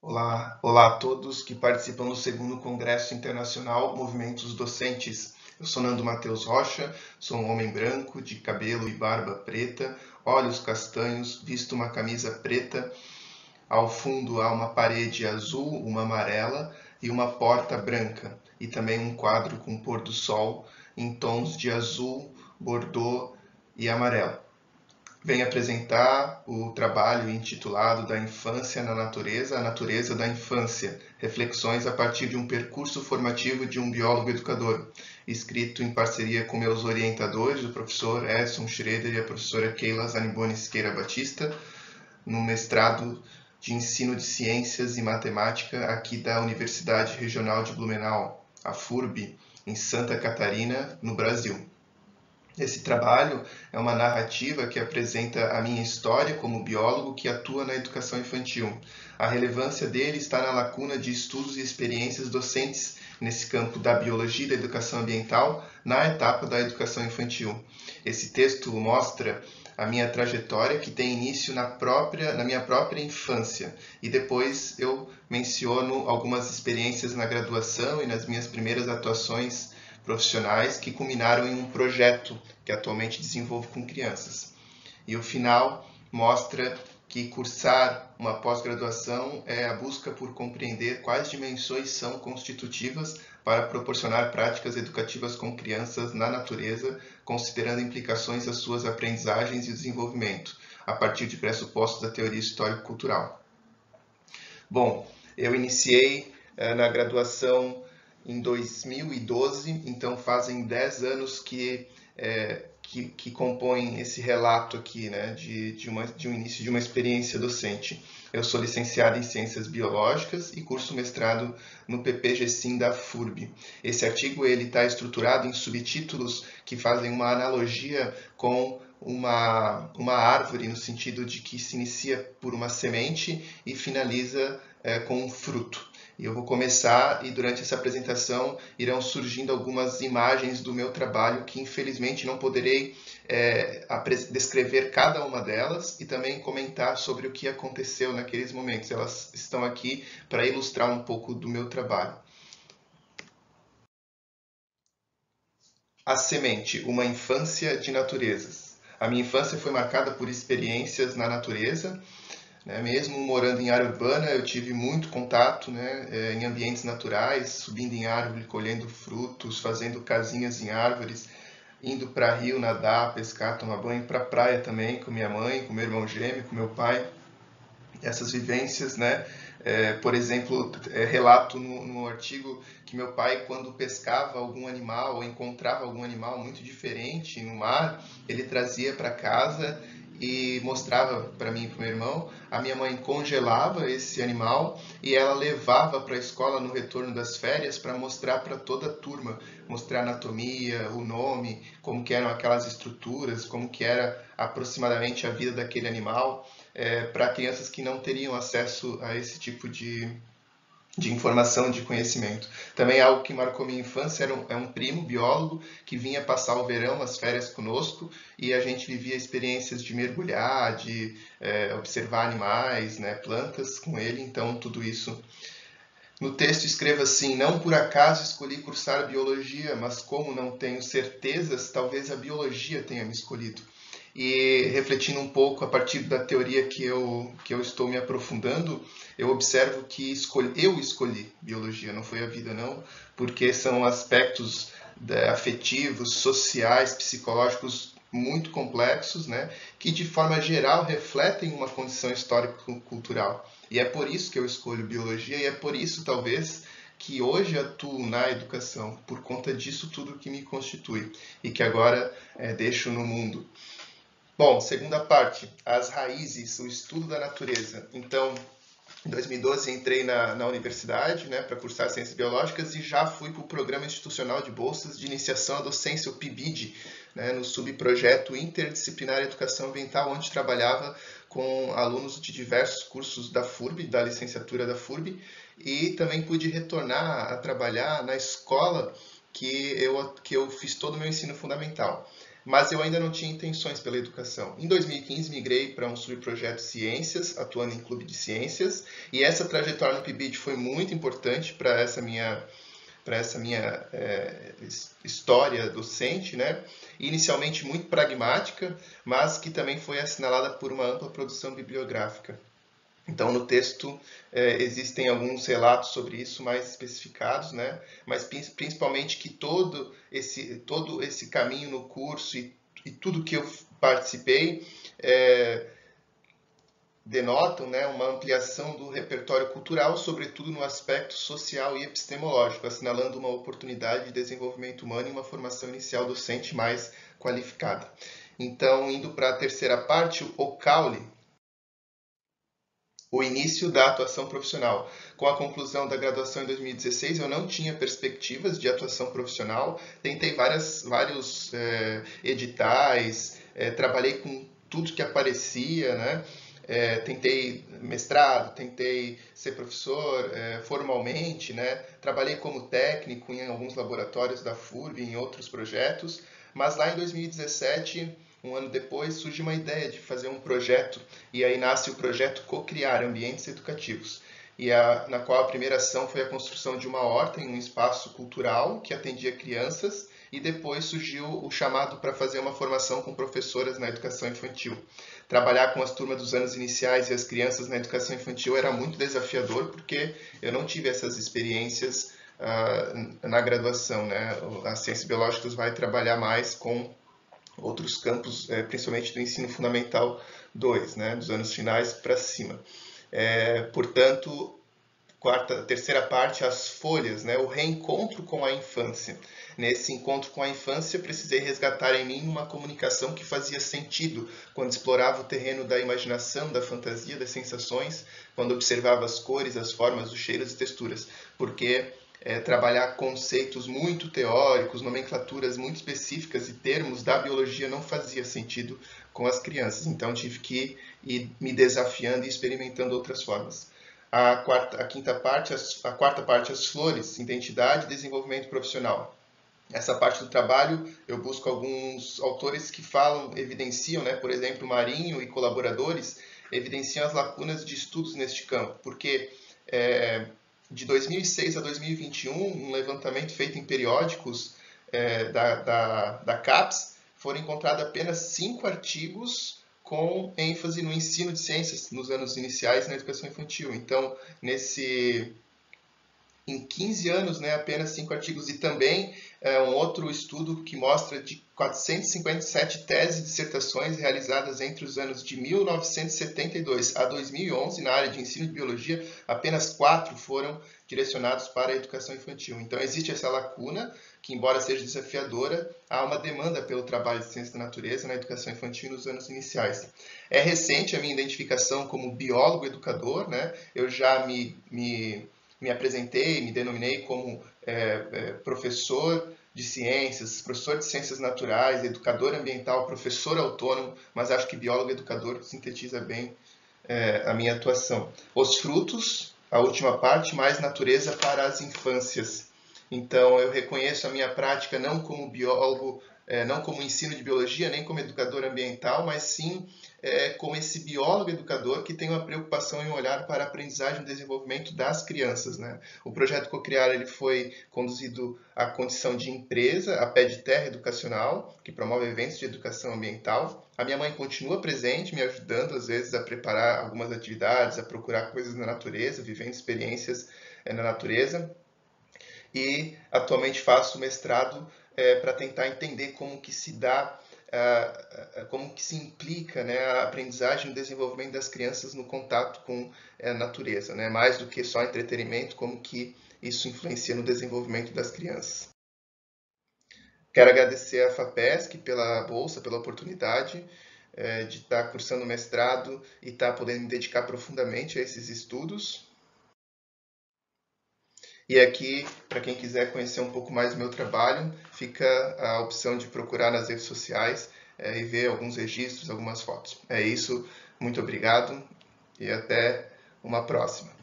Olá a todos que participam do segundo Congresso Internacional Movimentos Docentes. Eu sou Nando Matheus Rocha, sou um homem branco, de cabelo e barba preta, olhos castanhos, visto uma camisa preta. Ao fundo há uma parede azul, uma amarela e uma porta branca, e também um quadro com pôr do sol em tons de azul, bordô e amarelo. Venho apresentar o trabalho intitulado Da Infância na Natureza, a Natureza da Infância, reflexões a partir de um percurso formativo de um biólogo educador, escrito em parceria com meus orientadores, o professor Edson Schroeder e a professora Keila Zaniboni Siqueira Batista, no mestrado de Ensino de Ciências e Matemática aqui da Universidade Regional de Blumenau, a FURB, em Santa Catarina, no Brasil. Esse trabalho é uma narrativa que apresenta a minha história como biólogo que atua na educação infantil. A relevância dele está na lacuna de estudos e experiências docentes nesse campo da biologia e da educação ambiental na etapa da educação infantil. Esse texto mostra a minha trajetória que tem início na minha própria infância e depois eu menciono algumas experiências na graduação e nas minhas primeiras atuações profissionais que culminaram em um projeto que atualmente desenvolvo com crianças. E o final mostra que cursar uma pós-graduação é a busca por compreender quais dimensões são constitutivas para proporcionar práticas educativas com crianças na natureza, considerando implicações das suas aprendizagens e desenvolvimento, a partir de pressupostos da teoria histórico-cultural. Bom, eu iniciei na graduação em 2012, então fazem 10 anos que compõem esse relato aqui, né, de um início de uma experiência docente. Eu sou licenciado em Ciências Biológicas e curso mestrado no PPG-Sim da FURB. Esse artigo está estruturado em subtítulos que fazem uma analogia com uma árvore, no sentido de que se inicia por uma semente e finaliza com um fruto. E eu vou começar e durante essa apresentação irão surgindo algumas imagens do meu trabalho que infelizmente não poderei descrever cada uma delas e também comentar sobre o que aconteceu naqueles momentos. Elas estão aqui para ilustrar um pouco do meu trabalho. A semente, uma infância de naturezas. A minha infância foi marcada por experiências na natureza. Mesmo morando em área urbana, eu tive muito contato em ambientes naturais, subindo em árvore, colhendo frutos, fazendo casinhas em árvores, indo para rio nadar, pescar, tomar banho, para praia também, com minha mãe, com meu irmão gêmeo, com meu pai. Essas vivências, por exemplo, relato no artigo que meu pai, quando pescava algum animal ou encontrava algum animal muito diferente no mar, ele trazia para casa e mostrava para mim e para o meu irmão. A minha mãe congelava esse animal e ela levava para a escola no retorno das férias para mostrar para toda a turma, mostrar a anatomia, o nome, como que eram aquelas estruturas, como que era aproximadamente a vida daquele animal, para crianças que não teriam acesso a esse tipo de informação, de conhecimento. Também algo que marcou minha infância é um primo biólogo que vinha passar o verão, as férias conosco, e a gente vivia experiências de mergulhar, de observar animais, plantas com ele, então tudo isso. No texto escreva assim: não por acaso escolhi cursar biologia, mas como não tenho certezas, talvez a biologia tenha me escolhido. E refletindo um pouco a partir da teoria que eu estou me aprofundando, eu observo que eu escolhi biologia, não foi a vida não, porque são aspectos afetivos, sociais, psicológicos muito complexos, que de forma geral refletem uma condição histórico-cultural. E é por isso que eu escolho biologia e é por isso, talvez, que hoje atuo na educação, por conta disso tudo que me constitui e que agora deixo no mundo. Bom, segunda parte, as raízes, o estudo da natureza. Então, em 2012 entrei na universidade para cursar Ciências Biológicas e já fui para o Programa Institucional de Bolsas de Iniciação à Docência, o PIBID, no subprojeto Interdisciplinar Educação Ambiental, onde trabalhava com alunos de diversos cursos da FURB, da licenciatura da FURB, e também pude retornar a trabalhar na escola que eu fiz todo o meu ensino fundamental. mas eu ainda não tinha intenções pela educação. Em 2015, migrei para um subprojeto Ciências, atuando em clube de ciências, e essa trajetória no PIBID foi muito importante para essa minha história docente, né? Inicialmente muito pragmática, mas que também foi assinalada por uma ampla produção bibliográfica. Então, no texto existem alguns relatos sobre isso mais especificados, né? Mas principalmente que todo esse caminho no curso e tudo que eu participei denotam, né, uma ampliação do repertório cultural, sobretudo no aspecto social e epistemológico, assinalando uma oportunidade de desenvolvimento humano e uma formação inicial docente mais qualificada. Então, indo para a terceira parte, o caule, o início da atuação profissional. Com a conclusão da graduação em 2016, eu não tinha perspectivas de atuação profissional, tentei vários editais, trabalhei com tudo que aparecia, né? Tentei mestrado, tentei ser professor formalmente, né? Trabalhei como técnico em alguns laboratórios da FURB, em outros projetos, mas lá em 2017, um ano depois, surge uma ideia de fazer um projeto, e aí nasce o projeto Co-Criar Ambientes Educativos, na qual a primeira ação foi a construção de uma horta em um espaço cultural que atendia crianças, e depois surgiu o chamado para fazer uma formação com professoras na educação infantil. Trabalhar com as turmas dos anos iniciais e as crianças na educação infantil era muito desafiador, porque eu não tive essas experiências na graduação, né? As ciências biológicas vai trabalhar mais com outros campos, principalmente do ensino fundamental 2, né? Dos anos finais para cima. Portanto, terceira parte, as folhas, né? O reencontro com a infância. Nesse encontro com a infância, precisei resgatar em mim uma comunicação que fazia sentido quando explorava o terreno da imaginação, da fantasia, das sensações, quando observava as cores, as formas, os cheiros e texturas. Porque trabalhar conceitos muito teóricos, nomenclaturas muito específicas e termos da biologia não fazia sentido com as crianças. Então, tive que ir me desafiando e experimentando outras formas. A quarta parte, as flores, identidade e desenvolvimento profissional. Essa parte do trabalho, eu busco alguns autores que evidenciam, né, por exemplo, Marinho e colaboradores, evidenciam as lacunas de estudos neste campo, porque de 2006 a 2021, um levantamento feito em periódicos da CAPES, foram encontrados apenas 5 artigos com ênfase no ensino de ciências nos anos iniciais na educação infantil. Então, em 15 anos, né, apenas 5 artigos. E também um outro estudo que mostra de 457 teses e dissertações realizadas entre os anos de 1972 a 2011 na área de ensino de biologia, apenas 4 foram direcionados para a educação infantil. Então, existe essa lacuna que, embora seja desafiadora, há uma demanda pelo trabalho de ciência da natureza na educação infantil nos anos iniciais. É recente a minha identificação como biólogo educador, né? Eu já me apresentei, me denominei como professor de ciências, professor de ciências naturais, educador ambiental, professor autônomo, mas acho que biólogo educador sintetiza bem a minha atuação. Os frutos, a última parte, mais natureza para as infâncias. Então, eu reconheço a minha prática não como biólogo, não como ensino de biologia, nem como educador ambiental, mas sim como esse biólogo educador que tem uma preocupação em olhar para a aprendizagem e desenvolvimento das crianças, né? O projeto Co-Criar ele foi conduzido à condição de empresa, a pé de terra educacional, que promove eventos de educação ambiental. A minha mãe continua presente, me ajudando às vezes a preparar algumas atividades, a procurar coisas na natureza, vivendo experiências na natureza. E atualmente faço mestrado para tentar entender como que se dá, como que se implica, né, a aprendizagem e o desenvolvimento das crianças no contato com a natureza, né, mais do que só entretenimento, como que isso influencia no desenvolvimento das crianças. Quero agradecer à FAPESC pela bolsa, pela oportunidade de estar cursando o mestrado e estar podendo me dedicar profundamente a esses estudos. E aqui, para quem quiser conhecer um pouco mais do meu trabalho, fica a opção de procurar nas redes sociais e ver alguns registros, algumas fotos. É isso, muito obrigado e até uma próxima.